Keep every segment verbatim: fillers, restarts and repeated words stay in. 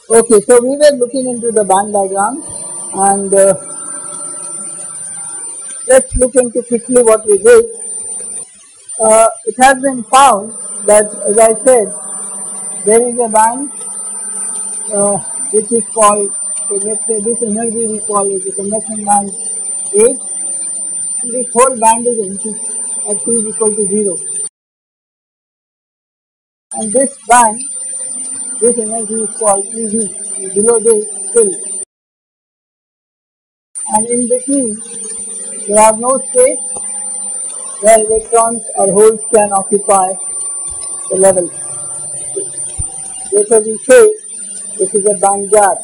Okay, so we were looking into the band diagram, and uh, let's look into quickly what we did. Uh, it has been found that, as I said, there is a band uh, which is called, so let's say this energy we call it the conduction band H. This whole band is empty at T is equal to zero. And this band, this energy is called E V, below this still. And in between, there are no states where electrons or holes can occupy the level. Therefore, we say this is a band gap.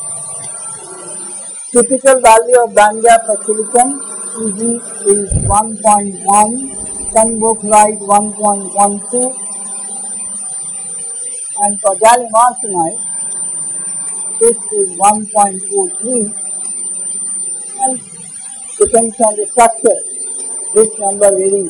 Typical value of band gap for silicon E G is one point one, sun bauxite one point one two, and for gallium arsenide this is one point four three, and depends on the structure, this number varies.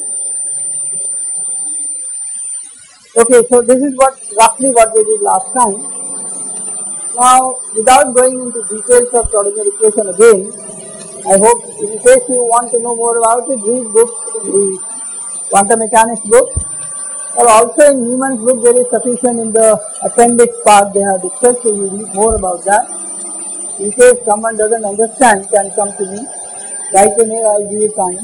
Okay, so this is what roughly what we did last time. Now, without going into details of Schrodinger equation again, I hope in case you want to know more about it, read books, the quantum mechanics book, or also in Newman's book there is sufficient in the appendix part they have discussed, so you read more about that. In case someone doesn't understand, can come to me, write a mail, I will give you time.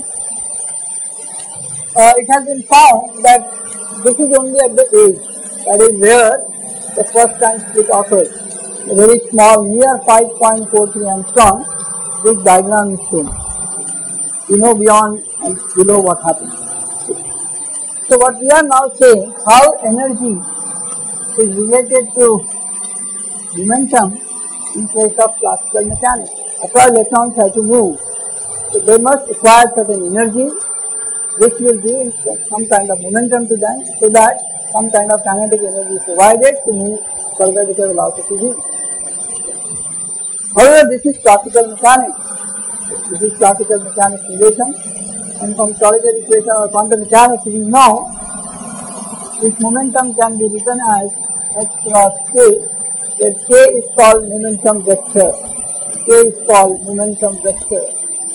Uh, it has been found that this is only at the edge, that is where the first time split occurs. A very small, near five point four three angstrom, this diagram is shown. You know beyond and below what happens. So what we are now saying, how energy is related to momentum in case of classical mechanics. Across electrons have to move. So they must acquire certain energy, which will give some kind of momentum to them, so that some kind of kinetic energy is provided to move further with the velocity v. However, this is classical mechanics. This is classical mechanics relation, and from Schrodinger equation or quantum mechanics we know this momentum can be written as h cross k, where k is called momentum vector. K is called momentum vector.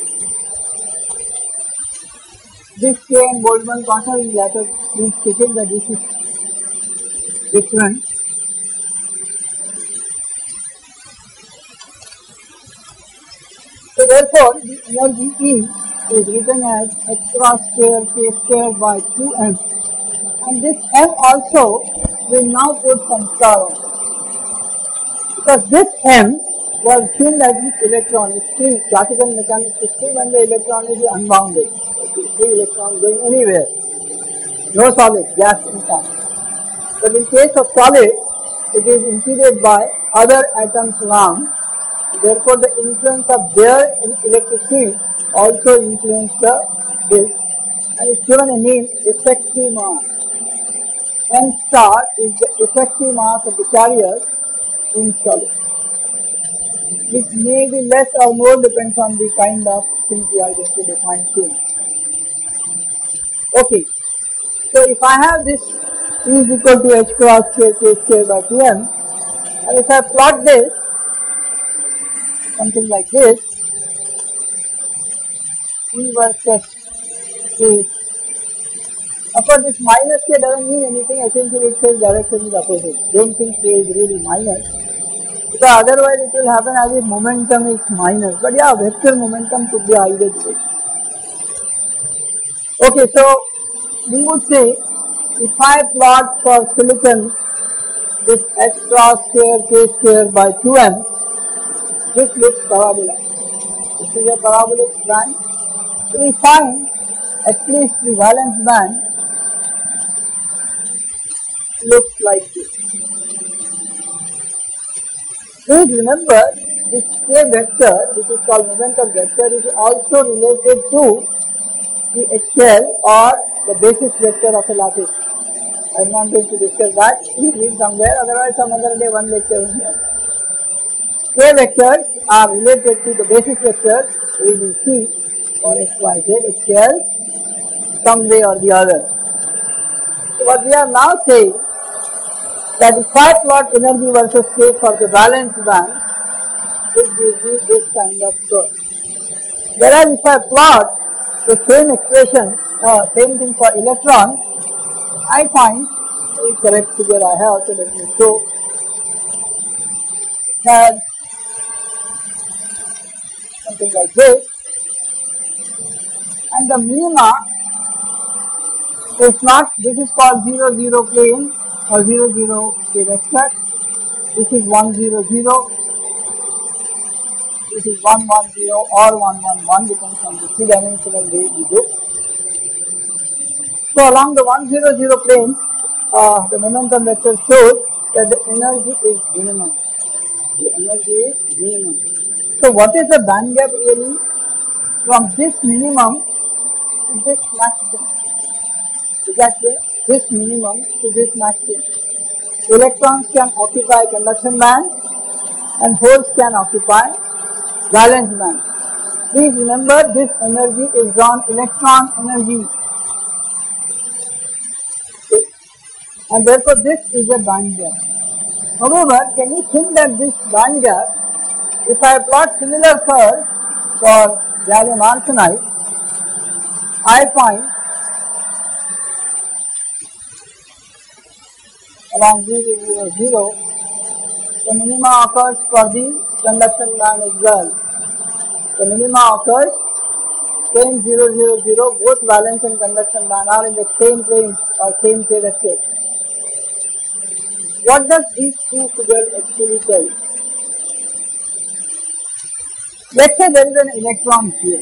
This k and Boltzmann quantum in later we stated that this is different. So therefore, the energy E is written as h cross square k square by two m, and this m also will now put some star on it, because this m was seen as this electron is free. Classical mechanics is free when the electron is unbounded. It is free electron going anywhere, no solid, gas in form. But in case of solid, it is impeded by other atoms around. Therefore, the influence of their electric field also influence the this, and it's given a name effective mass. M star is the effective mass of the carrier in solid, which may be less or more depends on the kind of things we are going to define soon. Okay, so if I have this E is equal to h cross k k square by two m, and if I plot this, something like this, E versus K. Of course, this minus K doesn't mean anything, essentially it says direction is opposite. Don't think K is really minus, because otherwise it will happen as if momentum is minus. But yeah, vector momentum could be either way. Okay, so we would say, if I plot for silicon this h cross square k square by two m, this looks parabola. This is a parabolic band. So we find at least the valence band looks like this. Please remember, this k vector, which is called momentum vector, is also related to the H L or the basis vector of a lattice. I am not going to discuss that. You read somewhere, otherwise some other day one lecture will be here. K vectors are related to the basis vectors A, B, C or X, Y, Z, H L, some way or the other. So what we are now saying, that if I plot energy versus space for the valence band, it gives me this kind of curve. Whereas if I plot the same expression, uh, same thing for electrons, I find the correct figure I have, so let me show that something like this, and the minima is not, this is called zero zero plane or zero zero vector, this is one zero zero, this is one one zero or one one one, depends on the three-dimensional way we do. So along the one zero zero plane, uh, the momentum vector shows that the energy is minimum. The energy is minimum. So what is the band gap really? From this minimum to this maximum. Is that clear? This minimum to this maximum. Electrons can occupy conduction band and holes can occupy valence band. Please remember, this energy is drawn electron energy. And therefore this is a band gap. However, can you think that this band gap, if I plot similar curves for gallium arsenide, I find along zero zero zero, the minima occurs for the conduction band as well. The minima occurs same zero zero zero, both valence and conduction band are in the same plane or same K vector. What does these two figures actually tell? Let's say there is an electron here.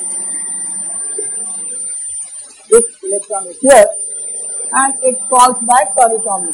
This electron is here and it falls back horizontally.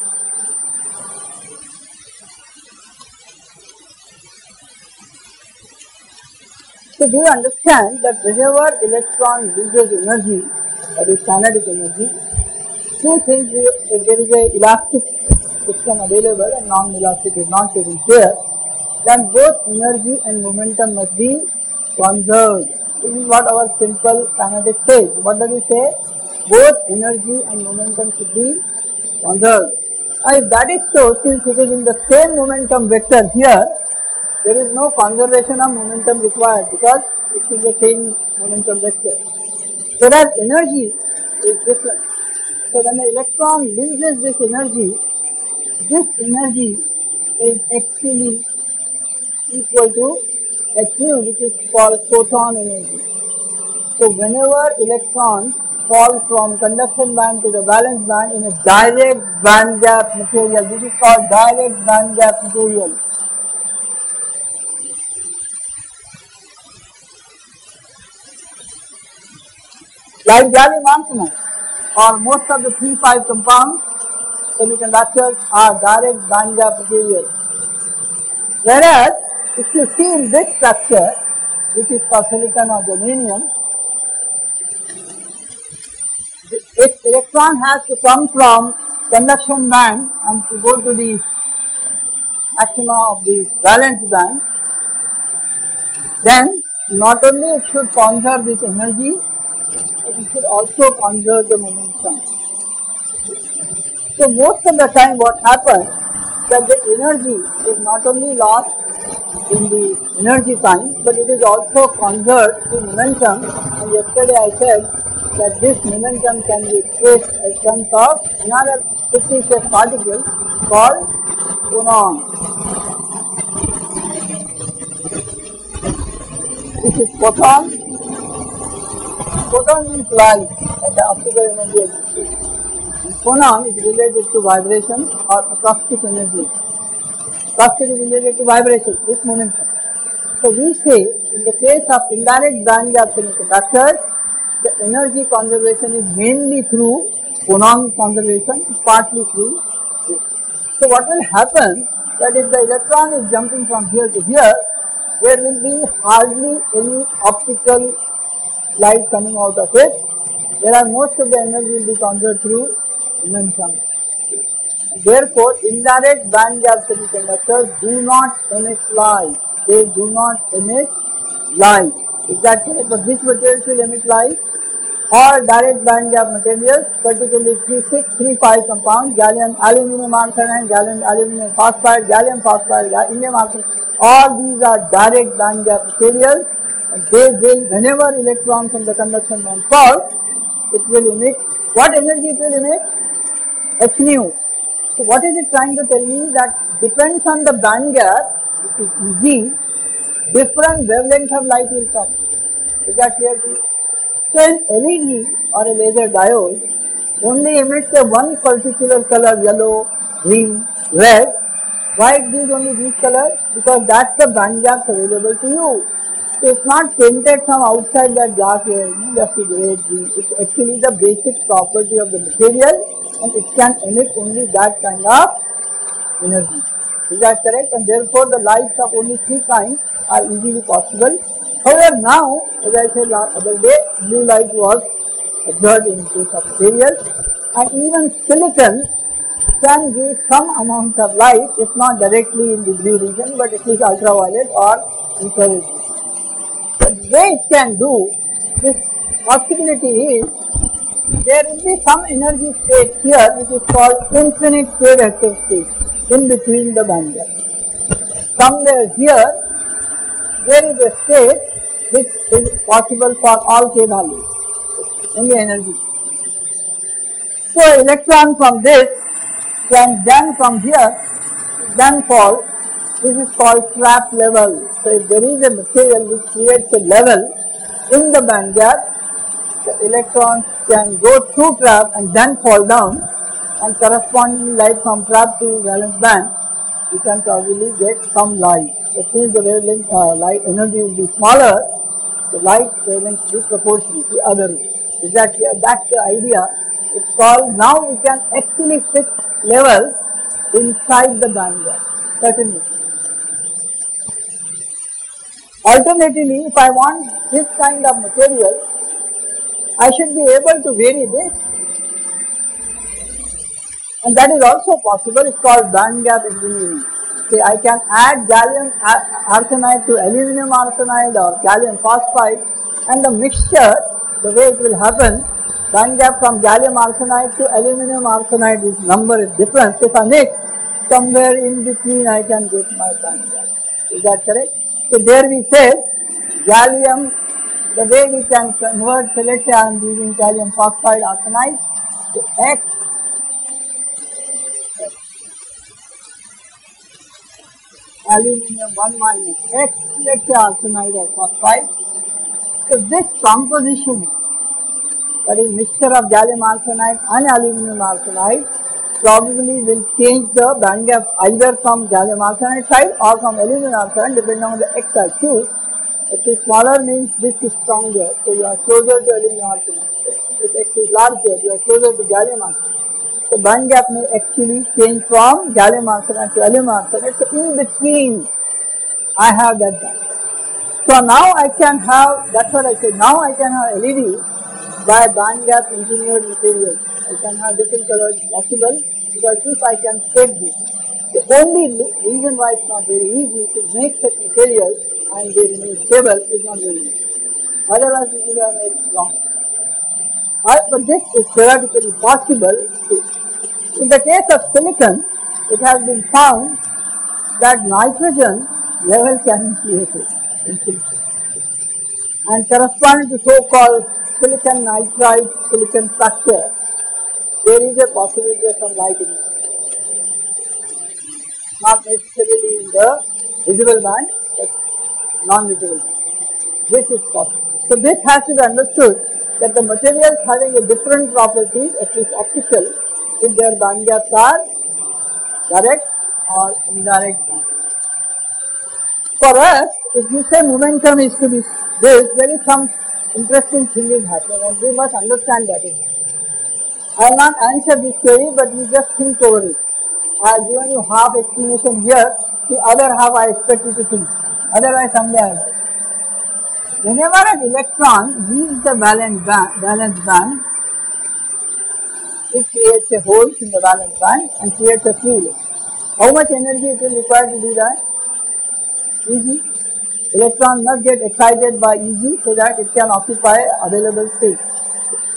So do you understand that whenever electron loses energy, that is kinetic energy, two things, if there is an elastic system available and non-elastic is not taken care, then both energy and momentum must be conserved. This is what our simple kinetic says. What does it say? Both energy and momentum should be conserved. And if that is so, since it is in the same momentum vector here, there is no conservation of momentum required because it is the same momentum vector. Whereas energy is different. So when the electron loses this energy, this energy is actually equal to H nu, which is called photon energy. So whenever electrons fall from conduction band to the valence band in a direct band gap material, this is called direct band gap material. Like gallium arsenide or most of the three five compounds, semiconductors are direct band gap material. Whereas, if you see in this structure, which is for silicon or germanium, its electron has to come from conduction band and to go to the maxima of the valence band, then not only it should conserve this energy, but it should also conserve the momentum. So most of the time what happens, that the energy is not only lost in the energy time, but it is also conserved to momentum. And yesterday I said that this momentum can be expressed as terms of another fictitious particle called phonon. This is photon. Photon means light at the optical energy exists. Phonon is related to vibration or acoustic energy. Acoustic is related to vibration, this momentum. So we say, in the case of indirect band gap semiconductors, the energy conservation is mainly through phonon conservation, partly through this. So what will happen, that if the electron is jumping from here to here, there will be hardly any optical light coming out of it, whereas most of the energy will be conserved through momentum. Therefore, indirect band gap semiconductors do not emit light. They do not emit light. Is that correct? But which materials will emit light? All direct band gap materials, particularly three six, three five compound, gallium aluminum arsenide, gallium aluminum phosphide, gallium phosphide, indium arsenide, all these are direct band gap materials, and they will, whenever electron from the conduction band falls, it will emit, what energy it will emit? H nu. So what is it trying to tell me? That depends on the band gap, which is Eg, different wavelengths of light will come. Is that clear to you? So an L E D or a laser diode only emits a one particular color, yellow, green, red. Why it gives only these colors? Because that's the band gaps available to you. So it's not painted from outside that glass layer, you know, just to red, green. It's actually the basic property of the material, and it can emit only that kind of energy. Is that correct? And therefore the lights of only three kinds are easily possible. However, now, as I said last other day, blue light was observed in case of materials, and even silicon can give some amount of light, if not directly in the blue region, but at least ultraviolet or infrared. The way it can do this possibility is, there will be some energy state here which is called infinite K vector state in between the band gaps. Somewhere here, there is a state which is possible for all K values in the energy. So electron from this can then from here then fall. This is called trap level. So if there is a material which creates a level in the band gap, the electrons can go through trap and then fall down, and corresponding light from trap to valence band, you can probably get some light. So since the wavelength uh, light energy will be smaller, the light wavelength will be proportional to other way. Is that clear? That's the idea. It's called, now we can actually fix levels inside the band gap. Certainly. Alternatively, if I want this kind of material, I should be able to vary this, and that is also possible. It's called band gap engineering. See, I can add gallium arsenide to aluminum arsenide or gallium phosphide, and the mixture, the way it will happen, band gap from gallium arsenide to aluminum arsenide, this number is different. If I mix, somewhere in between I can get my band gap. Is that correct? So there we say gallium, the way we can convert, so let's say I am using gallium phosphide arsenide to X, aluminum one minus X, let's say arsenide or phosphide. So this composition, that is mixture of gallium arsenide and aluminum arsenide, probably will change the band gap either from gallium arsenide side or from aluminum arsenide, depending on the X I choose. X is smaller means this is stronger, so you are closer to aluminum arsenide. If X is larger, you are closer to gallium arsenide. So band gap may actually change from gallium arsenide to aluminum arsenide. So in between, I have that band. So now I can have, that's what I said, now I can have L E D by band gap engineered materials. I can have different colors possible, because if I can set this. The only reason why it's not very easy to make such materials and they remain stable is not very easy. Otherwise it would have made wrong. But this is theoretically possible. In the case of silicon, it has been found that nitrogen level can be created in silicon. And corresponding to so-called silicon nitride, silicon structure, there is a possibility of some light emission. Not necessarily in the visible band, but non-visible band. This is possible. So this has to be understood that the materials having a different property, at least optical, if their band gaps are direct or indirect band. For us, if you say momentum is to be this, there is some interesting thing is happening, and we must understand that is. I will not answer this query, but you just think over it. I have given you half explanation here, the other half I expect you to think. Otherwise, someday I will. Whenever an electron leaves the valence band, valence band, it creates a hole in the valence band and creates a free electron. How much energy it will require to do that? Easy. Electron must get excited by Eg so that it can occupy available space.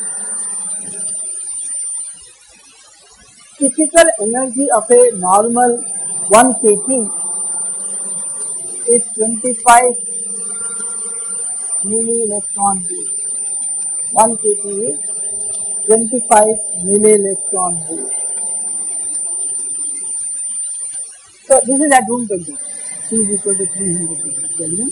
typical energy of a normal one kg is twenty-five millielectron volt. one kg is twenty-five millielectron volt. So this is at room temperature. T is equal to three hundred Kelvin.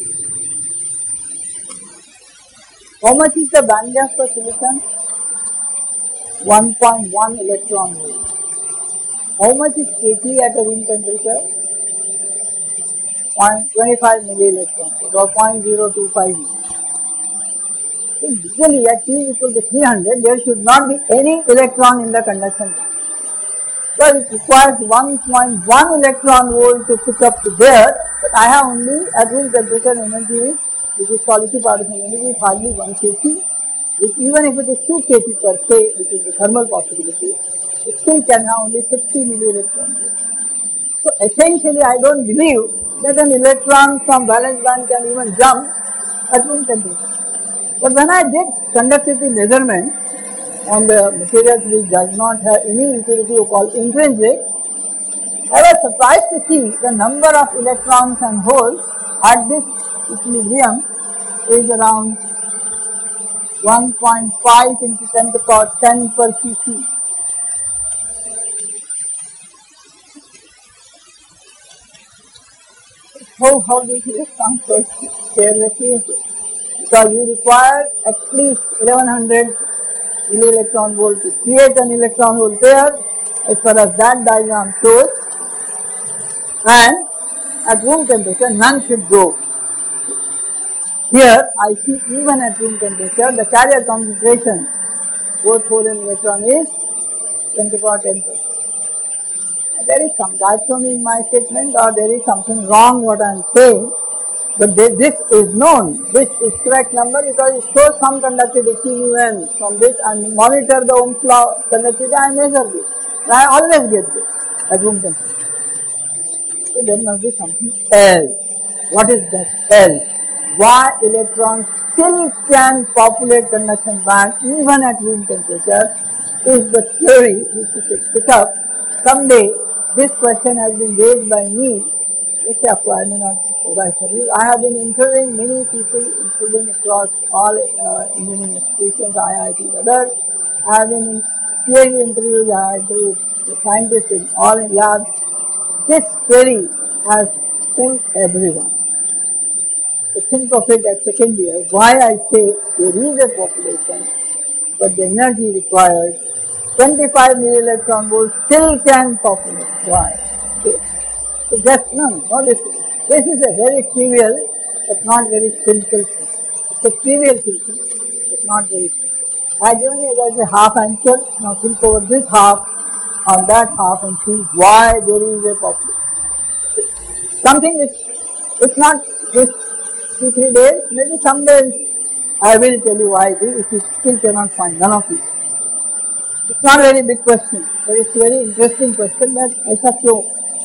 How much is the band gas for silicon? one point one electron volt. How much is KT at a room temperature? twenty-five millielectron volt or zero point zero two five. So usually at T is equal to three hundred, there should not be any electron in the conduction band. So it requires one point one electron volt to pick up to there, but I have only at room temperature energy, which is solitary partition energy, is hardly one kg. Which even if it is two kg per se, which is the thermal possibility, it still can have only fifty millielectron volt. So essentially I don't believe that an electron from valence band can even jump at room temperature. But when I did conductivity measurement on the materials which does not have any impurity called intrinsic, I was surprised to see the number of electrons and holes at this equilibrium is around one point five into ten to the power ten per cc. How, how this electron share the case? Because you require at least eleven hundred millielectron volt to create an electron hole pair, as far as that diagram shows, and at room temperature none should go. Here I see even at room temperature the carrier concentration both hole and electron is ten to the power ten percent. There is some dichotomy in my statement, or there is something wrong what I am saying, but this is known, this is correct number because it shows some conductivity Q U N. From this I monitor the Ohm's law conductivity, I measure this. I always get this at room temperature. So there must be something else. What is that else? Why electrons still can populate conduction band even at room temperature is the theory which you should pick up. Someday this question has been raised by me. I may not provide for you. I have been interviewing many people, including across all uh, engineering institutions, I I T, others. I have been in PhD interviews, I have interviewed scientists in all labs. This theory has fooled everyone. So think of it as second year. Why I say there is a population, but the energy required twenty-five millielectron volt still can populate. Why? Okay. So just no, no, this is, this is a very trivial, but not very simple thing. It's a trivial thing, but not very simple. I given you guys a half answer. Now think over this half on that half and see why there is a population. Something which it's not this two three days. Maybe some days I will tell you why it is. If you still cannot find none of it. It's not a very big question, but it's a very interesting question that ऐसा क्यों?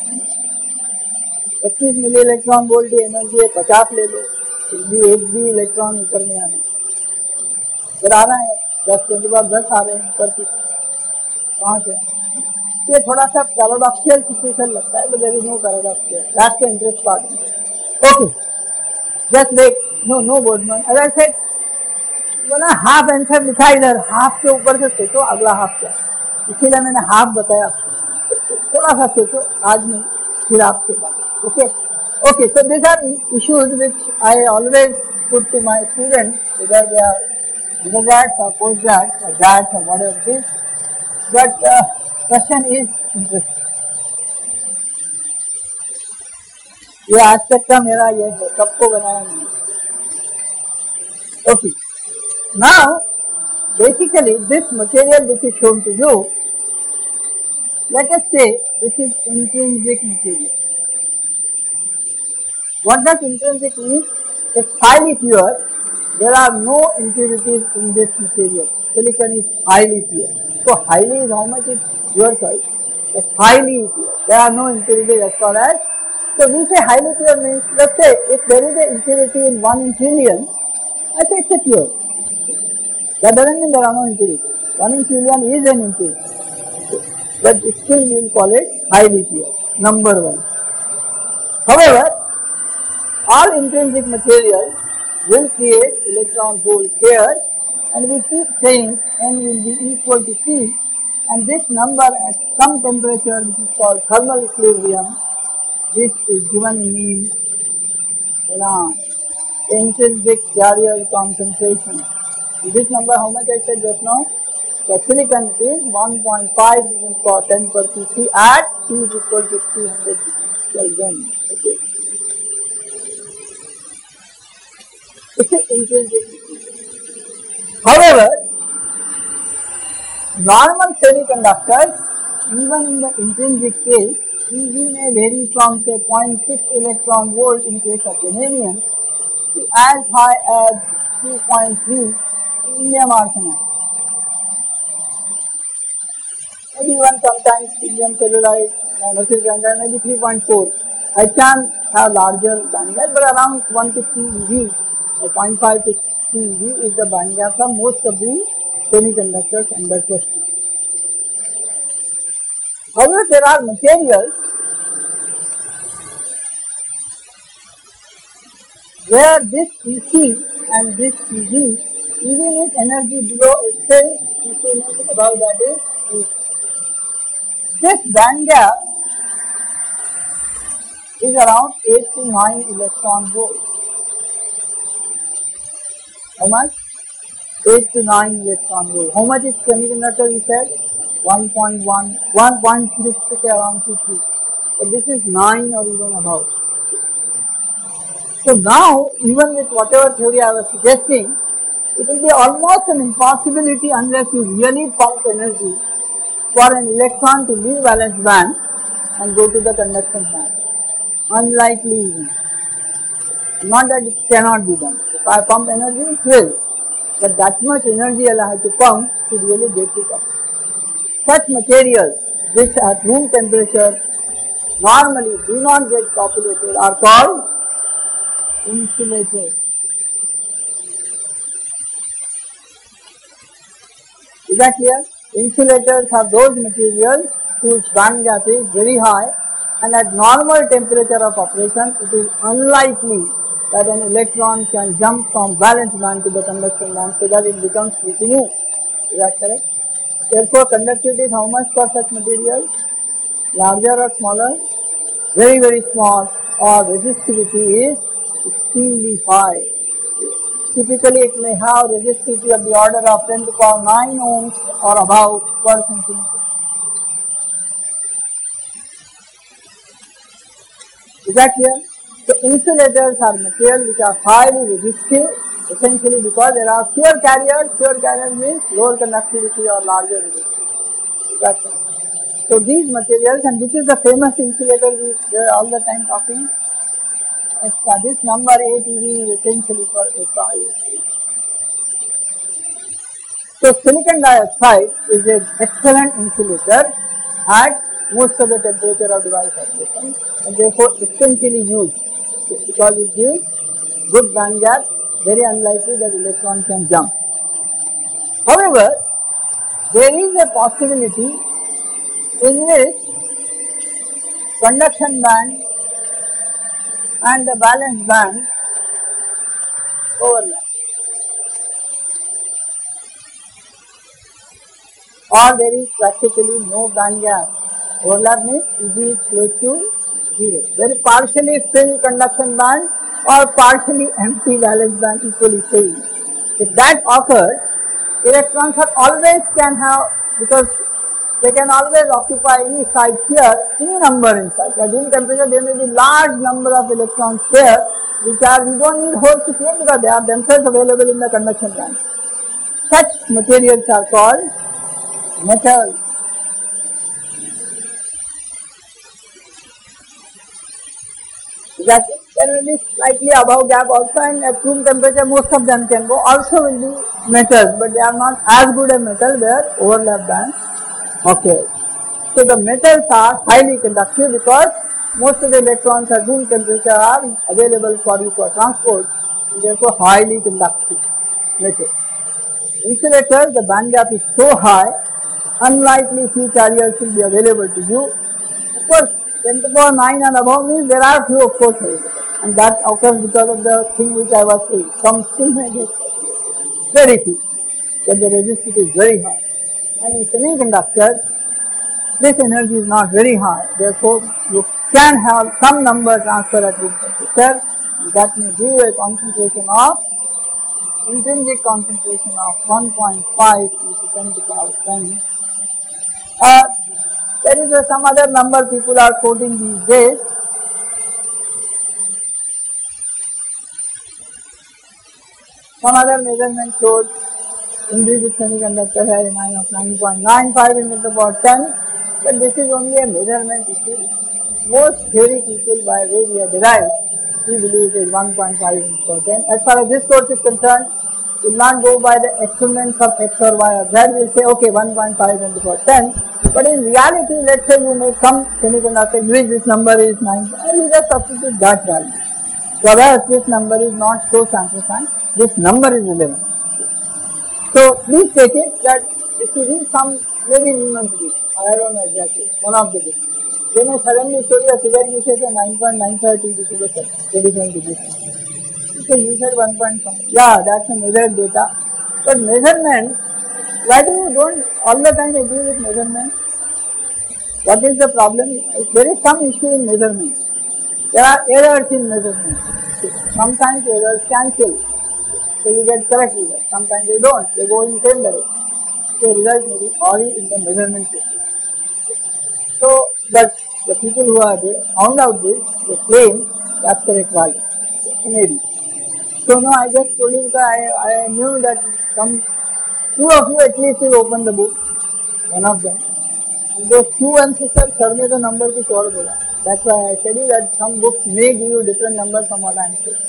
पच्चीस milli electron volt की energy है, पचास ले लो, फिर भी एक भी इलेक्ट्रॉन ऊपर नहीं आना, फिर आना है दस के बाद दस आ रहे हैं ऊपर की कहाँ से? ये थोड़ा सा पैराडॉक्सियल सिचुएशन लगता है, but there is no paradoxical. That's the interest part. Okay, just wait. No, no Boltzmann. As I said, वो ना हाफ आंसर लिखा इधर, हाफ के ऊपर से सोचो अगला हाफ क्या, इसीलिए मैंने हाफ बताया आपको. थोड़ा सा सोचो, आज नहीं फिर आपसे बात. Okay, okay. So these are issues which I always put to my students, whether they are undergrads or postgrads or grads or whatever it is. But uh, question is interesting. ये आज तक का मेरा ये है, सबको बनाया नहीं. Okay. Now, basically, this material which is shown to you, let us say this is intrinsic material. What does intrinsic mean? It's highly pure. There are no impurities in this material. Silicon is highly pure. So highly is how much is your choice. It's highly pure. There are no impurities as far as. So we say highly pure means, let's say if there is an impurity in one in trillion, I say it's a pure. That doesn't mean there are no impurities. One in trillion is an impurity. but still we will call it highly pure, number one. However, all intrinsic materials will create electron hole pairs, and we keep saying N will be equal to P, and this number at some temperature, which is called thermal equilibrium, this is given in you know, intrinsic carrier concentration. This number, how much I said just now? The silicon is one point five even for ten per cc at T is equal to three hundred Kelvin. Okay. This is intrinsic. However, normal semiconductors, even in the intrinsic case, E V may vary from say zero point six electron volt in case of germanium to as high as two point three in indium arsenide. Maybe even sometimes indium telluride, mercury granite, maybe three point four. I can have larger bandgap, but around one to three E V, zero point five to three E V is the bandgap for most of the semiconductors under question. However, there are materials where this E C and this E V, even if energy below itself, E C above that is E C. This band gap is around eight to nine electron volts. How much? eight to nine electron volts. How much is semiconductor? We said one point one, one point six around two three. So this is nine or even above. So now, even with whatever theory I was suggesting, it will be almost an impossibility unless you really pump energy for an electron to leave valence band and go to the conduction band. Unlikely even. Not that it cannot be done. If I pump energy, it will. But that much energy I have to pump to really get it up. Such materials which at room temperature normally do not get populated are called insulators. Is that clear? Insulators are those materials whose band gap is very high, and at normal temperature of operation it is unlikely that an electron can jump from valence band to the conduction band so that it becomes free to move. Is that correct? Therefore, conductivity is how much for such materials? Larger or smaller? Very, very small. Or resistivity is extremely high. Typically, it may have resistivity of the order of ten to the power nine ohms or above per centimeter. Is that clear? So, insulators are materials which are highly resistive, essentially because there are fewer carriers. Fewer carriers means lower conductivity or larger resistance. Is that clear? So, these materials, and this is the famous insulator we are all the time talking. Uh, this number eight E V is essentially for S I. So, silicon dioxide is an excellent insulator at most of the temperature of device operation, and therefore essentially used because it gives good band gap, very unlikely that electron can jump. However, there is a possibility in which conduction band and the valence band overlap, or there is practically no band gap. Overlap means E G is close to zero. There is partially filled conduction band or partially empty valence band equally filled. If that occurs, electrons are always can have, because they can always occupy any site here, any number inside. At room temperature, there may be large number of electrons there, which are, we don't need holes to create because they are themselves available in the conduction band. Such materials are called metals. That there will be slightly above gap also, and at room temperature most of them can go, also will be metals, but they are not as good a metal where overlap band. Okay. So the metals are highly conductive because most of the electrons at room temperature are available for you for transport, and therefore highly conductive metals. Insulators, the band gap is so high unlikely few carriers will be available to you. Of course, ten to the power nine and above means there are few of course available. And that occurs because of the thing which I was saying. Some still may get very few, but the resistivity is very high. And in semiconductors, this energy is not very high. Therefore, you can have some number transfer at room temperature. That may give you a concentration of, intrinsic concentration of one point five into ten to the power ten. Uh, there is a, some other number people are quoting these days. Some other measurement shows intrinsic semiconductor has a nine of nine point nine five into the power ten, but this is only a measurement issue. Most theory people, by way we are derived, we believe it is one point five into the power ten. As far as this course is concerned, we will not go by the exponents of x or y or z. We will say, okay, one point five into the power ten. But in reality, let's say you make some semiconductor in which this number is nine, and you just substitute that value. Whereas this number is not so sanctified, this number is relevant. So please take it that if you read some, maybe Newman's book, I don't know exactly, one of the books, they may suddenly show you a figure which says a nine point nine five to the twenty-seven degrees. So you said one point five. Yeah, that's a measured data. But measurement, why do you don't all the time agree with measurement? What is the problem? There is some issue in measurement. There are errors in measurement. Sometimes errors cancel. So you get correct results. Sometimes they don't. They go in same direction. So result may be only in the measurement system. So, but the people who are there found out this, they claim that's correct value. Maybe. So no, I just told you because I, I knew that some two of you at least will open the book, one of them. And those two ancestors survey the number to solve it. That's why I said you that some books may give you different numbers from what I am saying.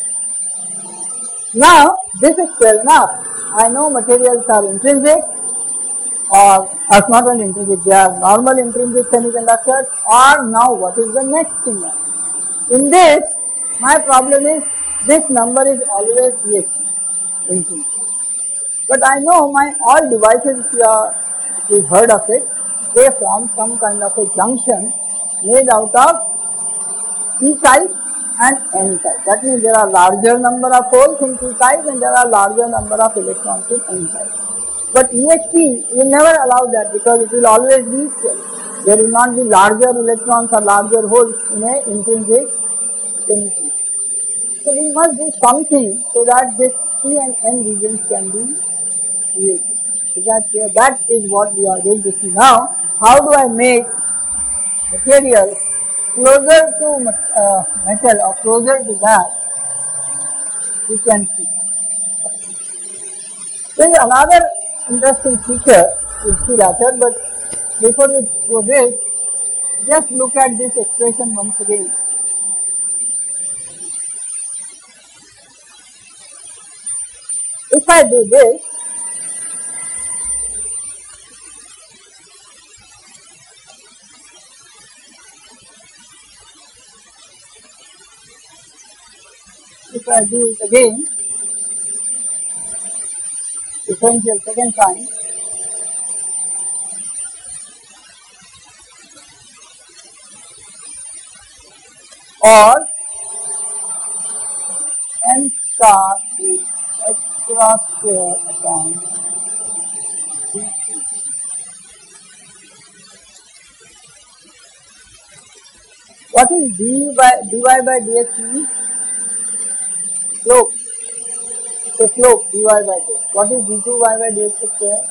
Now, this is fair enough. I know materials are intrinsic, or are not only intrinsic, they are normal intrinsic semiconductors, or now what is the next thing? In this, my problem is this number is always yes, intrinsic. But I know my all devices, if you are, if you heard of it, they form some kind of a junction made out of P type and N type. That means there are larger number of holes in P type and there are larger number of electrons in N type. But E X P will never allow that because it will always be equal. There will not be larger electrons or larger holes in a intrinsic semiconductor. So we must do something so that this P and N regions can be created. Is that clear? That is what we are going to see now. How do I make material closer to uh, metal or closer to that? We can see. There is another interesting feature, we'll see later, but before we go this, just look at this expression once again. If I do this, if I do it again, differential second time, or n star is x cross square upon d. What is d by dy by dx means? Slope. So slope dy by dx. What is d two y by dx square?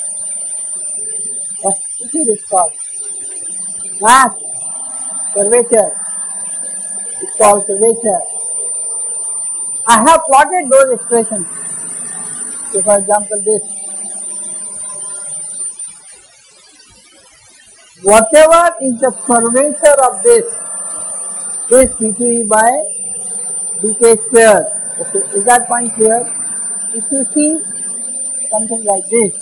What is this called? Mass. Curvature. It's called curvature. I have plotted those expressions. So for example this. Whatever is the curvature of this is d two by dk square. Okay, is that point clear? If you see something like this,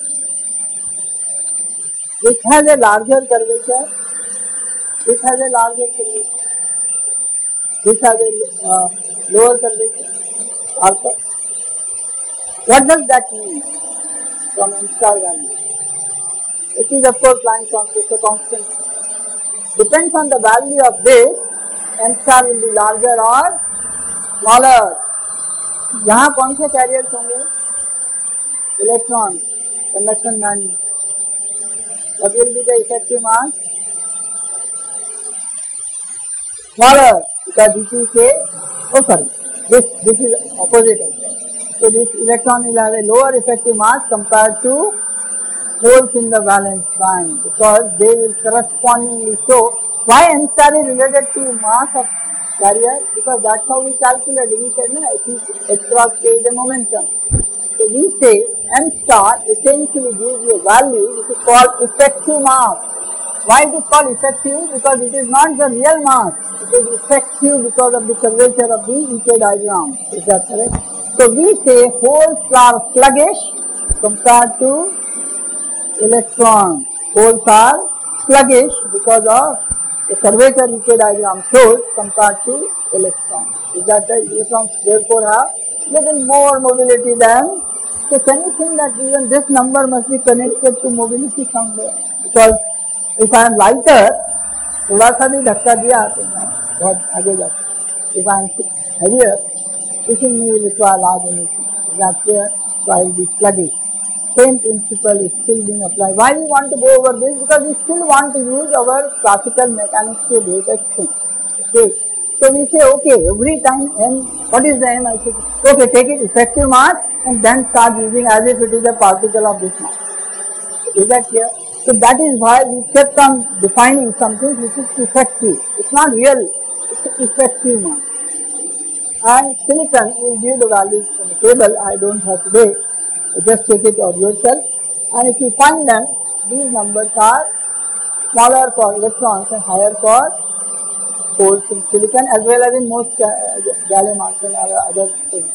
which has a larger curvature, this has a larger curvature, this has a uh, lower curvature also. What does that mean from n star value? It is of course Planck's constant, so constant. Depends on the value of this, m star will be larger or smaller. यहाँ कौन से carriers होंगे? Electron, conduction band में. What will be the effective mass? Smaller, because this is a, oh sorry, this, this is opposite. So this electron will have a lower effective mass compared to holes in the valence band, because they will correspondingly show. Why m star is related to mass of carrier? Because that's how we calculate. We said no, it is h cross k is the momentum. So we say m star essentially gives you a value which is called effective mass. Why it is called effective? Because it is not the real mass. It is effective because of the curvature of the E K diagram. Is that correct? So we say holes are sluggish compared to electrons. Holes are sluggish because of the curvature E K diagram shows compared to electrons. Is that right? Electrons therefore have little more mobility than. So can you think that even this number must be connected to mobility somewhere? Because if I am lighter, थोड़ा सा भी धक्का दिया तो मैं बहुत आगे जाता. If I am heavier, pushing me will require large energy. That's where so I will be sluggish. Same principle is still being applied. Why we want to go over this? Because we still want to use our classical mechanics to do it extent. Okay. So we say, okay, every time m, what is the m? I say, okay, take it effective mass and then start using as if it is a particle of this mass. Is that clear? So that is why we kept on defining something which is effective. It's not real, it's effective mass. And silicon will give the values from the table. I don't have today. Just take it on yourself. And if you find them, these numbers are smaller for electrons and higher for holes in silicon, as well as in most uh, gallium arsenide or other things.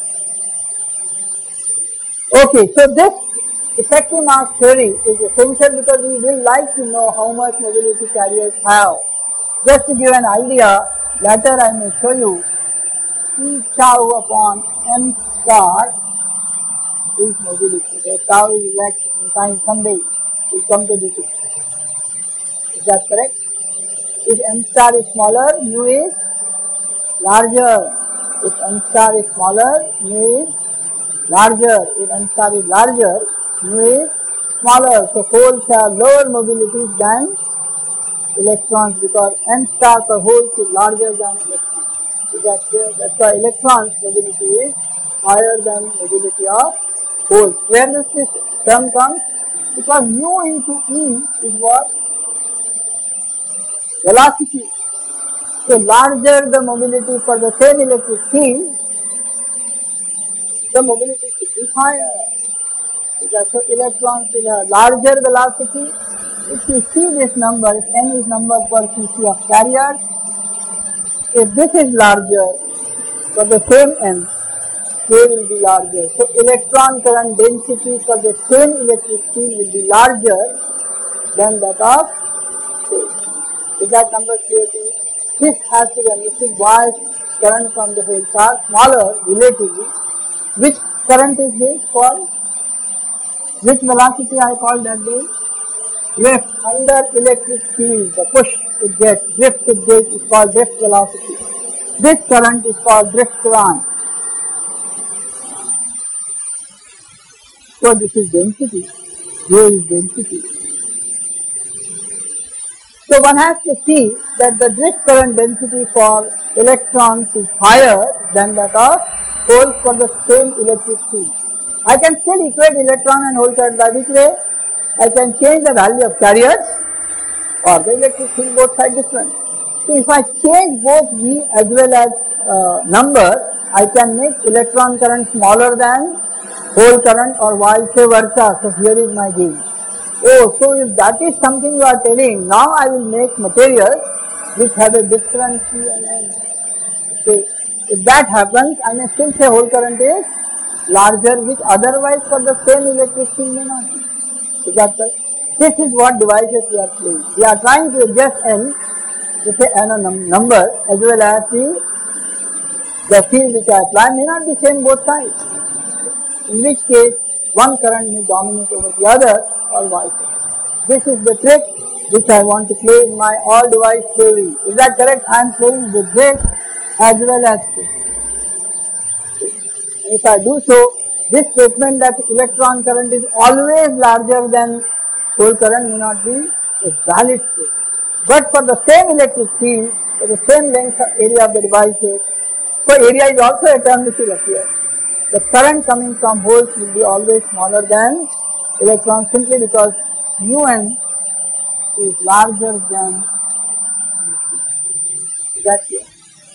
Okay, so this effective mass theory is essential because we will like to know how much mobility carriers have. Just to give an idea, later I may show you E tau upon m star is mobility. The tau is relaxed in time someday. We'll come to this. Is that correct? If m star is smaller, mu is larger. If m star is smaller, mu is larger. If m star is larger, mu is smaller. So holes have lower mobilities than electrons because m star per hole is larger than electrons. Is that clear? That's why electrons mobility is higher than mobility of holes. Where does this term come? Because mu into E is what? Velocity. So larger the mobility for the same electric field, the mobility should be higher. So electrons will have larger velocity. If you see this number, if n is number per cc of carriers, if this is larger for the same n, k will be larger. So electron current density for the same electric field will be larger than that of k. Is that number clear to you? This has to be understood why current from the holes are smaller relatively. Which current is this called? Which velocity I call that day? Drift under electric field, the push it gets, drift it gets is called drift velocity. This current is called drift current. So this is density, here is density. So one has to see that the drift current density for electrons is higher than that of holes for the same electric field. I can still equate electron and hole current by which way? I can change the value of carriers or the electric field, both sides different. So if I change both V as well as uh, number, I can make electron current smaller than hole current or vice versa. So here is my gain. Oh, so if that is something you are telling, now I will make materials which have a different C and N. Okay. If that happens, I may still say whole current is larger, which otherwise for the same electric field may not be. Is that right? This is what devices we are playing. We are trying to adjust N, to say N a num number, as well as the, the field which I apply may not be same both sides. In which case, one current may dominate over the other or vice versa. This is the trick which I want to play in my all device theory. Is that correct? I am playing with this as well as this. If I do so, this statement that electron current is always larger than hole current may not be a valid statement. But for the same electric field, for the same length area of the device is, so area is also a term which will appear. The current coming from holes will be always smaller than electrons simply because mu n is larger than mu c. Is that clear?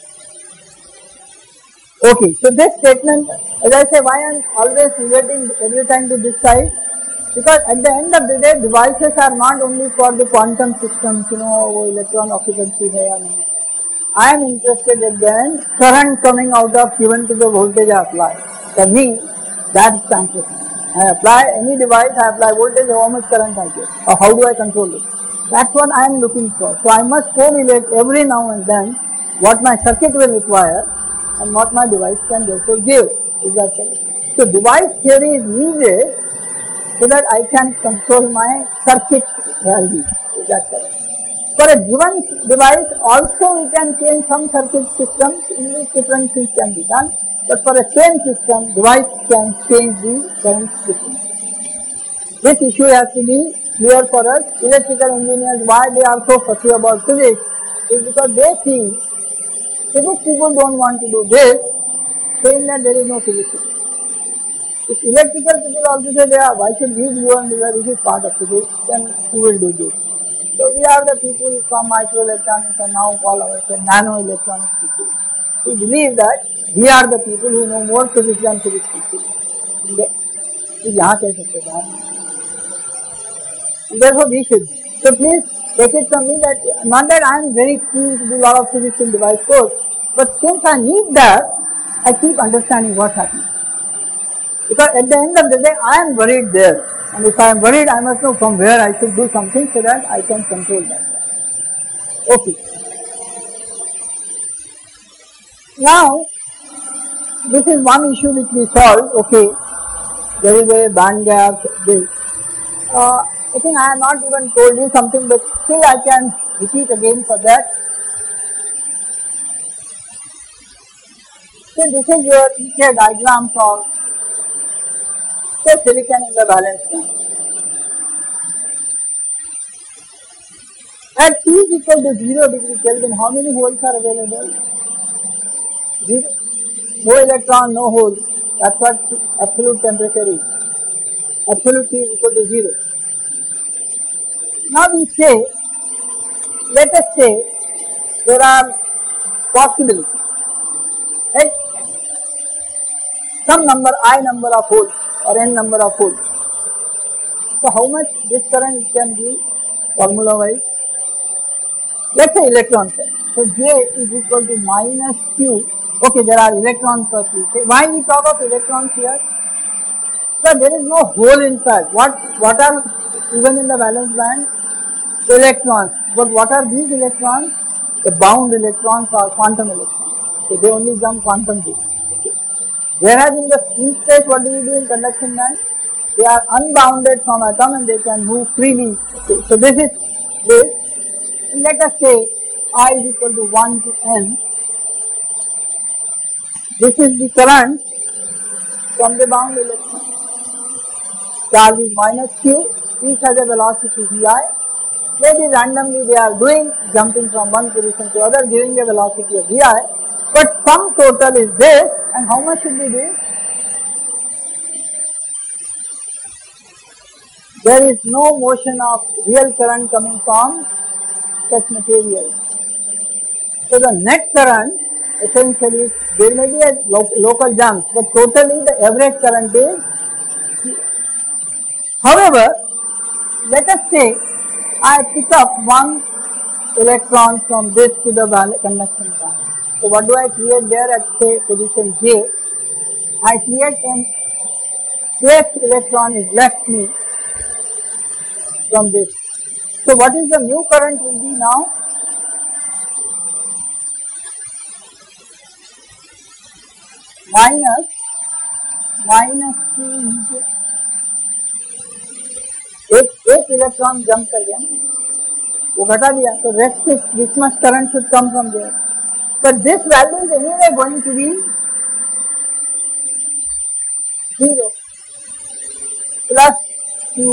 Okay, so this statement, as I say, why I am always relating every time to this side? Because at the end of the day, devices are not only for the quantum systems, you know, electron occupancy hai or nahi. I am interested at the end, current coming out of given to the voltage I apply. For me, that is transmission. I apply any device, I apply voltage, how much current I get, or how do I control it. That's what I am looking for. So I must correlate every now and then what my circuit will require and what my device can therefore give. Is that correct? So device theory is needed so that I can control my circuit value. Is that correct? For a given device also we can change some circuit systems in which different things can be done, but for a same system, device can change the current system. This issue has to be clear for us. Electrical engineers, why they are so fussy about physics is because they feel physics people don't want to do this, saying that there is no physics. If electrical people also say, yeah, why should we do and this is part of physics, then who will do this? So we are the people from microelectronics and now call ourselves nano-electronics people. We believe that we are the people who know more physics than physics people. Therefore we should. So please take it from me that, not that I am very keen to do a lot of physics in device course, but since I need that, I keep understanding what's happening. Because at the end of the day, I am worried there. And if I am worried, I must know from where I should do something so that I can control that. Okay. Now, this is one issue which we solved. Okay, there is a band gap. This. Uh, I think I have not even told you something, but still I can repeat again for that. So this is your E K diagram for say silicon in the valence band. At T is equal to zero degree Kelvin, how many holes are available? Zero. No electron, no hole. That's what absolute temperature is. Absolute T is equal to zero. Now we say, let us say there are possibilities, right? Some number, I number of holes or n number of holes. So how much this current can be formula wise? Let's say electron current. So J is equal to minus Q. Okay, there are electrons first we say. Why we talk of electrons here? So there is no hole inside. What, what are even in the valence band? Electrons. But what are these electrons? The bound electrons or quantum electrons. So they only jump quantum bits. Okay. Whereas in the in space, what do we do in conduction band? They are unbounded from atom and they can move freely. Okay. So this is this. And let us say I is equal to one to n. This is the current from the bound electron. Charge is minus q. Each has a velocity vi. Maybe randomly they are doing, jumping from one position to other, giving a velocity of vi. But sum total is this, and how much should be this? There is no motion of real current coming from such material. So the net current, essentially, there may be a lo local jump, but totally the average current is. However, let us say I pick up one electron from this to the conduction band. So what do I create there at say position J? I create an kth electron is left me from this. So what is the new current will be now? Minus minus Q into एक एक electron jump कर गया, वो घटा दिया, तो rest this much current should come from there, but this value is anyway going to be zero plus q.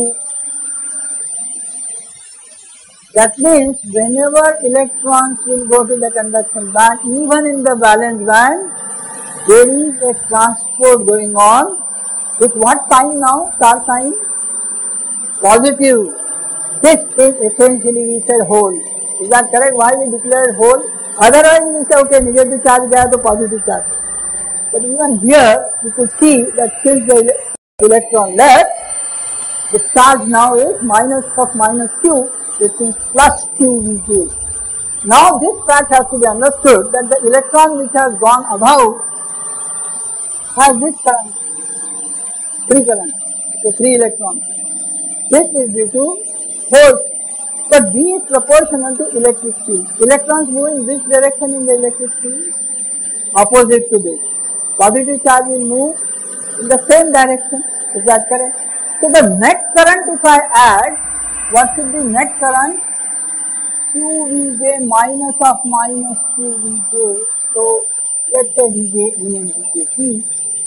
That means whenever electrons will go to the conduction band, even in the valence band, there is a transport going on with what sign now? Star sign? Positive. This is essentially we said whole. Is that correct? Why we declared whole? Otherwise we say okay, negative charge gaya to positive charge. But even here you could see that since the electron left, the charge now is minus of minus q, which means plus q V J. Now this fact has to be understood that the electron which has gone above has this current, free current, so free electron. This is due to force, but B is proportional to electric field. Electrons move in which direction in the electric field? Opposite to this. Positive charge will move in the same direction. Is that correct? So the net current, if I add, what should be net current? Q V J minus of minus Q V J. So let's say V J E and V J C.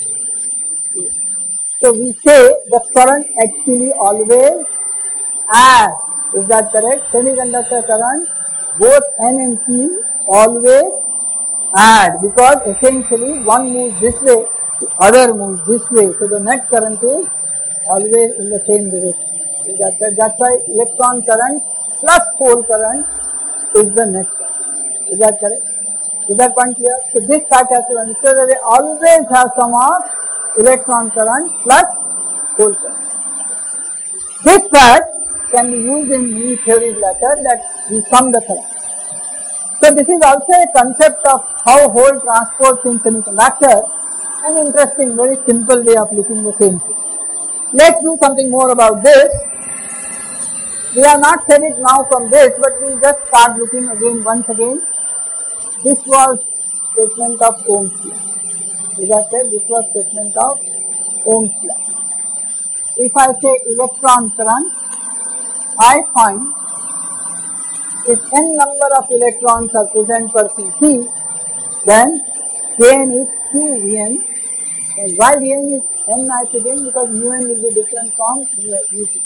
So we say the current actually always adds. Is that correct? Semiconductor current, both N and P always add, because essentially one moves this way, the other moves this way. So the net current is always in the same direction. Is that correct? That's why electron current plus hole current is the net current. Is that correct? Is that point clear? So this fact has to be understood that they always have some of electron current plus hole current. This fact can be used in many theories later, that we sum the current. So this is also a concept of how hole transports in semiconductor, an interesting, very simple way of looking the same thing. Let's do something more about this. We have not said it now from this, but we just start looking again once again. This was statement of Ohm's law. As I said, this was statement of Ohm's law. If I say electron current, I find if n number of electrons are present per C C, then Kn is Q V N. And why Vn is n I again? Because mu n will be different from mu T.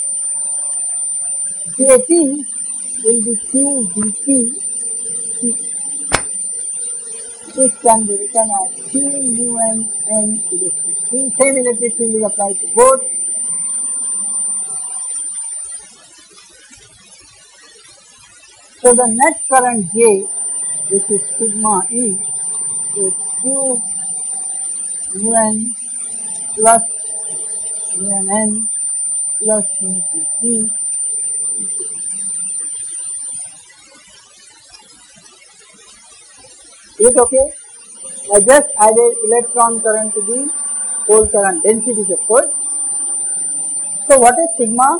Kt will be Q V T. This can be written as Q mu n n electric field. Same electric field is applied to both. So the net current J, which is sigma E, is Q mu n plus mu n n plus mu T. Is it okay? I just added electron current to the hole current densities, of course. So what is sigma?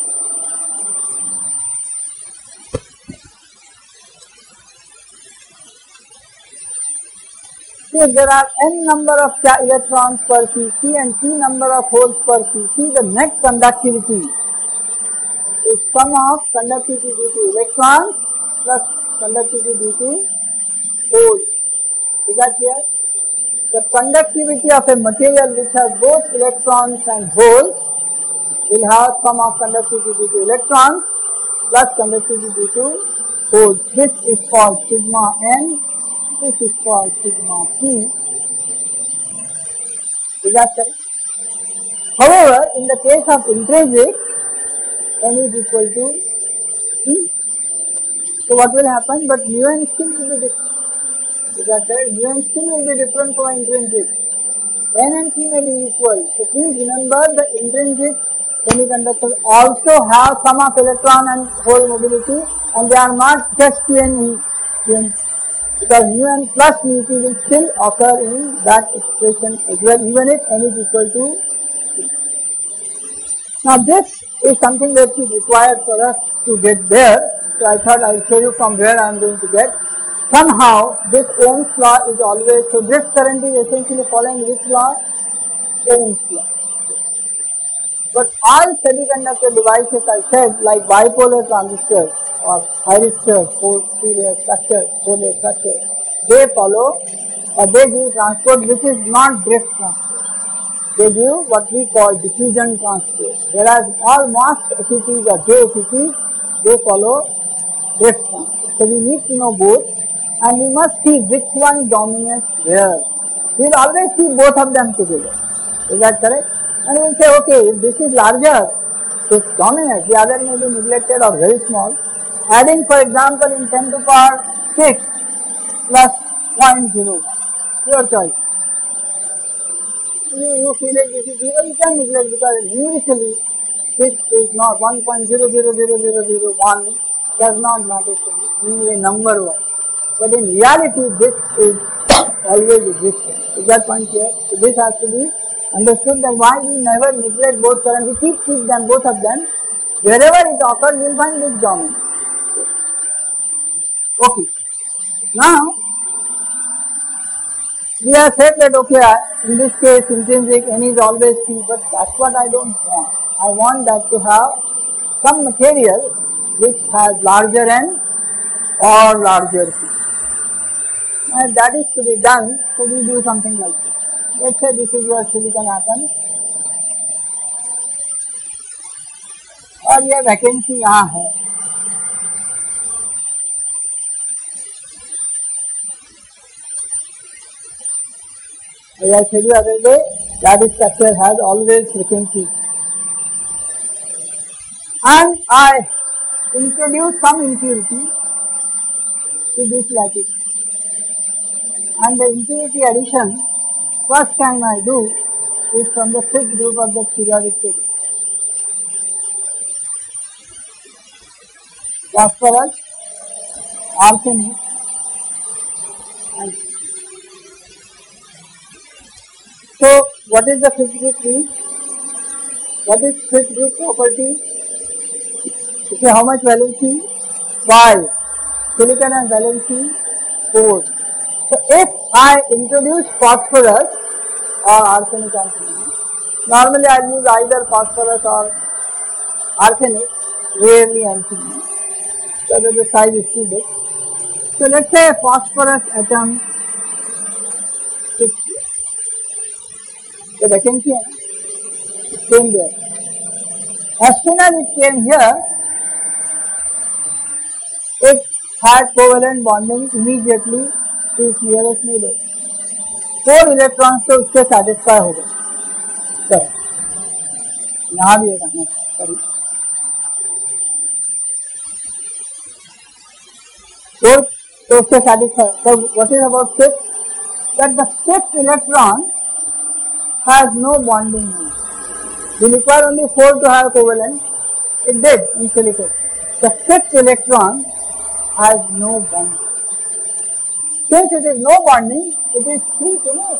If there are n number of electrons per C C and p number of holes per C C, the net conductivity is sum of conductivity due to electrons plus conductivity due to holes. Is that clear? The conductivity of a material which has both electrons and holes will have sum of conductivity due to electrons plus conductivity due to holes. This is called sigma n. This is called sigma p. Is that correct? However, in the case of intrinsic, n is equal to p. So what will happen? But mu n still will be different. Is that correct? Mu n still will be different from intrinsic. N and p may be equal. So please remember the intrinsic semiconductors also have sum of electron and hole mobility, and they are not just Q N E. Because mu n plus mu t will still occur in that expression as well, even if n is equal to p. Now this is something that is required for us to get there. So I thought I will show you from where I am going to get. Somehow this Ohm's law is always, so this current is essentially following which law? Ohm's law. But all semiconductor devices, I said, like bipolar transistors or thyristors, four-layer structures, four-layer structures, they follow or they give transport which is not drift transport. They give what we call diffusion transport. Whereas all masked F E Ts or J F E Ts, they follow drift transport. So we need to know both, and we must see which one dominates where. We will always see both of them together. Is that correct? And we will say, okay, if this is larger, this dominates, the other may be neglected or very small. Adding, for example, in ten to the power six plus zero point zero one. Your choice. You, you feel it, this is zero, you can neglect because numerically this is not one point zero zero zero zero zero one does not matter to you, a number wise. But in reality, this is always existing. Is that point clear? So this has to be understood that why we never neglect both current, we keep, keep them, both of them. Wherever it occurs, we will find this dominant. Okay. Now, we have said that, okay, in this case, intrinsic N is always P, but that's what I don't want. I want that to have some material which has larger N or larger P. And that is to be done, so we do something like this. Let's say this is your silicon atom और ये vacancy यहाँ है. As I said the other day, that structure has always vacancy. And I introduce some impurity to this lattice. And the impurity addition, first time I do, is from the fifth group of the periodic table. Phosphorus, arsenic, and so what is the fifth group mean? What is fifth group property? Okay, how much valency? five. Silicon and valency four. So if I introduce phosphorus or arsenic antimony, normally I use either phosphorus or arsenic, rarely antimony, so that the size is too big. So let's say a phosphorus atom is here. The vacancy it came there. As soon as it came here, it had covalent bonding immediately to its nearest neighbor. Four electrons तो उससे satisfy हो गए. चलो, यहाँ भी एक आना sorry. Four तो उससे satisfy. So what is about fifth? That the fifth electron has no bonding. We require only four to have covalent. It did in silicon. The fifth electron has no bonding. Since it is no bonding, it is free to move.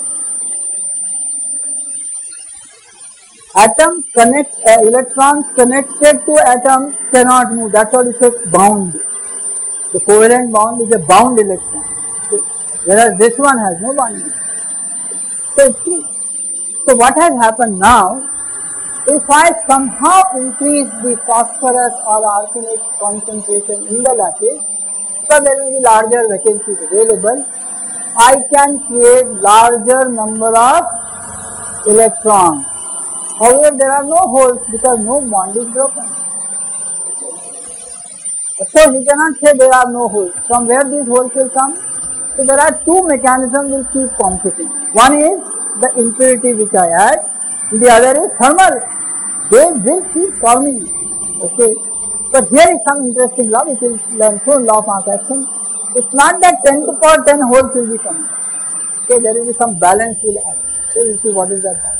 Atom connect, uh, electrons connected to atoms cannot move. That's what it says bound. The covalent bond is a bound electron. So, whereas this one has no bonding. So it's free. So what has happened now, if I somehow increase the phosphorus or arsenic concentration in the lattice, so there will be larger vacancies available, I can create larger number of electrons. However, there are no holes because no bond is broken. Of course, we cannot say there are no holes. From where these holes will come? So there are two mechanisms will keep competing. One is the impurity which I add, the other is thermal. They will keep forming. Okay. But here is some interesting law which is learned through law of mass action. It's not that ten to the power ten holes will be coming. Okay, there will be some balance will add. So you see what is that balance.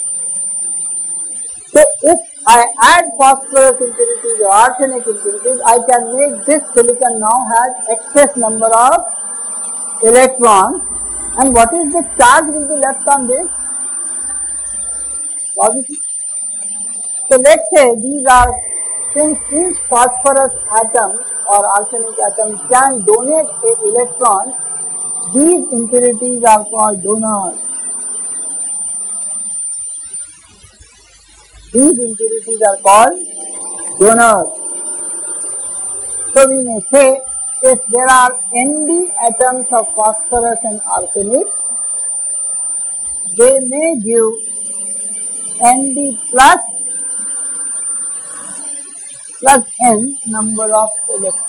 So if I add phosphorus impurities or arsenic impurities, I can make this silicon now has excess number of electrons. And what is the charge will be left on this? Positive. So let's say these are, since each phosphorus atom or arsenic atom can donate an electron, these impurities are called donors. These impurities are called donors. So we may say, if there are N D atoms of phosphorus and arsenic, they may give N D plus plus N number of electrons.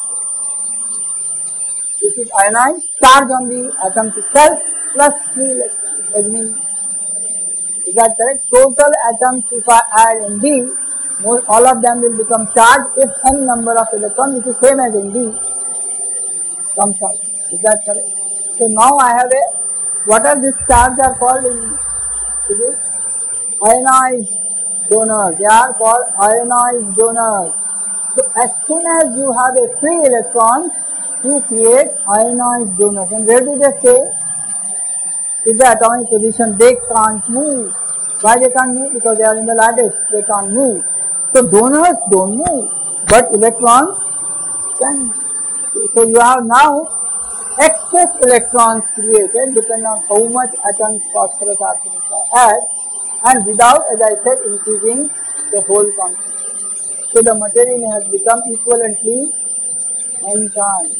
This is ionized charge on the atom itself plus three electrons. That means, is that correct? Total atoms, if I add N D, all of them will become charged if N number of electrons, which is same as N D, comes out. Is that correct? So now I have a, what are these charges are called in physics? Ionized donors. They are called ionized donors. So as soon as you have a free electron, you create ionized donors. And where do they stay? In the atomic position. They can't move. Why they can't move? Because they are in the lattice. They can't move. So donors don't move, but electrons can. So you have now excess electrons created depending on how much atoms phosphorus arsenic add, and without, as I said, increasing the whole concentration. So the material has become equivalently n-kind.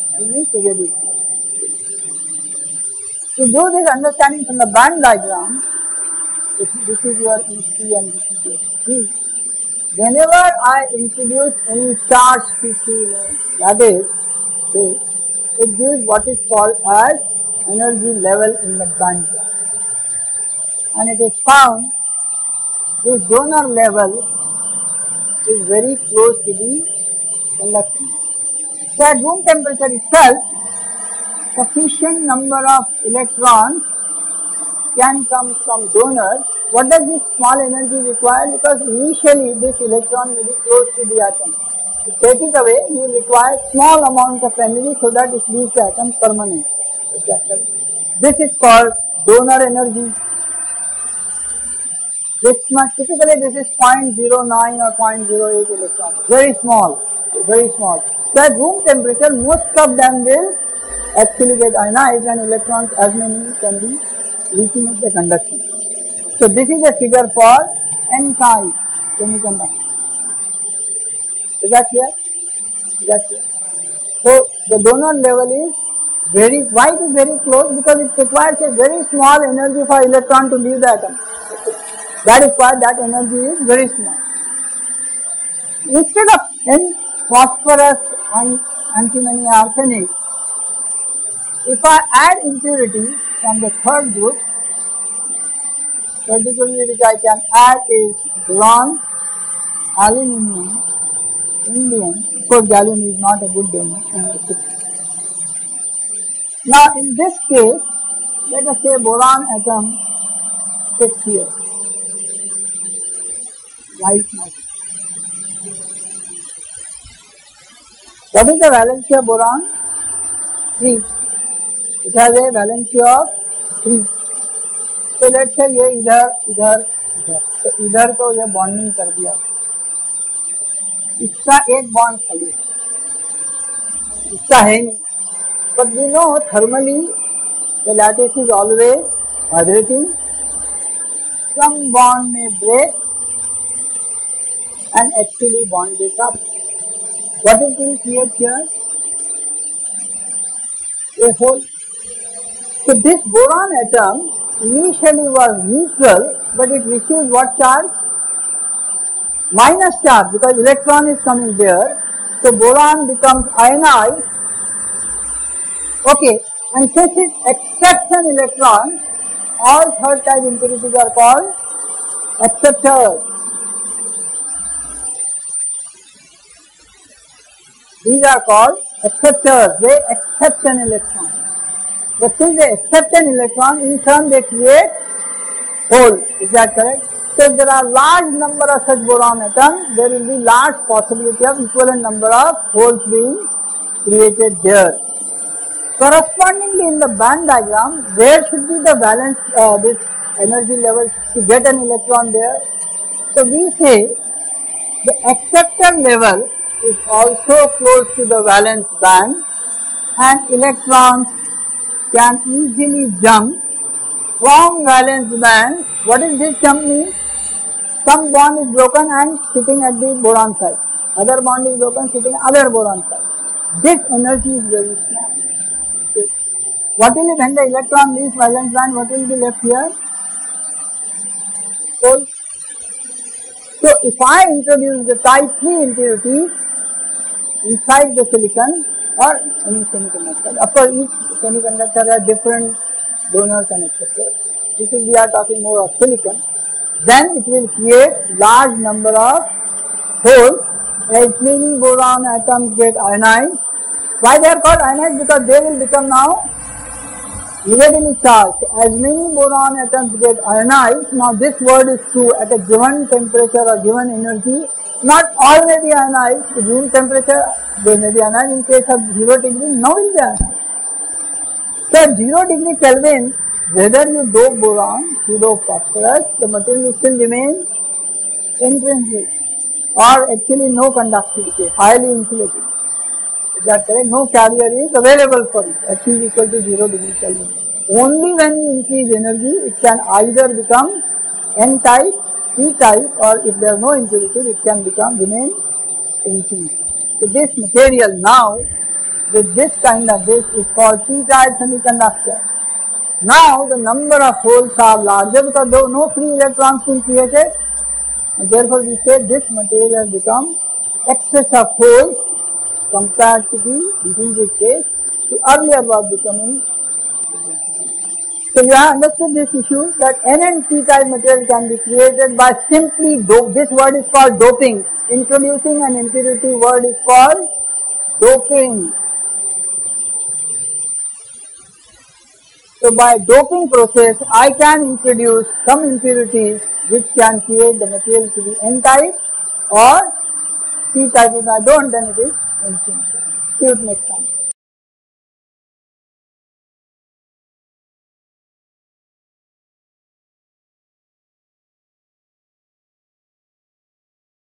To do this understanding from the band diagram, this, this is your E C and this is your C. Whenever I introduce any charge species, that is, it gives what is called as energy level in the band gap. And it is found this donor level is very close to the conduction. So at room temperature itself, sufficient number of electrons can come from donors. What does this small energy require? Because initially this electron will be close to the atom. To take it away, you will require small amount of energy so that it leaves the atom permanent. This is called donor energy. This much, typically this is zero point zero nine or zero point zero eight electrons. Very small, very small. So at room temperature, most of them will actually get ionized and electrons as many can be reaching at the conduction. So this is a figure for n-type semiconductor. Is that clear? Is that clear? So the donor level is very, why it is very close? Because it requires a very small energy for electron to leave the atom. That is why that energy is very small. Instead of N phosphorus and antimony arsenic, if I add impurity from the third group, particularly which I can add is boron, aluminium, indium. Of course, gallium is not a good donor. Now, in this case, let us say boron atom sits here. Light nitrogen. What is the valency of boron? three. It has a valency of three. So let's say ये इधर इधर इधर तो इधर तो ये bonding कर दिया, इसका एक बॉन्ड खाली, इसका है नहीं. But we know thermally the lattice is always vibrating. Some bond may break and actually bond this up. What is being created here? A hole. So this boron atom initially was neutral, but it receives what charge? Minus charge, because electron is coming there. So boron becomes ionized. Okay, and since it accepts an electron, all third type impurities are called acceptors. These are called acceptors. They accept an electron. But since they accept an electron, in turn they create hole. Is that correct? So if there are large number of such boron atoms, there will be large possibility of equivalent number of holes being created there. Correspondingly, in the band diagram, where should be the valence, uh, this energy level to get an electron there? So we say the acceptor level is also close to the valence band, and electrons can easily jump from valence band. What is this jump mean? some bond is broken and sitting at the boron side. Other bond is broken sitting at other boron side. This energy is very small. Okay. What will it when the electron leaves valence band? What will be left here? So, so if I introduce the type three impurities inside the silicon or any semiconductor, of course each semiconductor has different donors and et cetera. This is we are talking more of silicon. Then it will create large number of holes. As many boron atoms get ionized. Why they are called ionized? Because they will become now negatively charged. As many boron atoms get ionized, now this word is true at a given temperature or given energy. Not all may be ionized. At room temperature they may be ionized. In case of zero degree, no will be ionized. So at zero degree Kelvin, whether you dope boron, you dope phosphorus, the material will still remain intrinsic or actually no conductivity, highly insulating. Is that correct? No carrier is available for it at T is equal to zero degree Kelvin. Only when you increase energy, it can either become N type, P type, or if there are no impurities, it can become remain intrinsic. So this material now, with this kind of this, is called P type semiconductor. Now the number of holes are larger because there are no free electrons being created. And therefore we say this material has become excess of holes compared to the intrinsic case. The earlier was becoming. So you have understood this issue that N and P type material can be created by simply dope. This word is called doping. Introducing an impurity word is called doping. So by doping process, I can introduce some impurities which can create the material to be N type or P type. If I don't, then it is intrinsic. See you next time.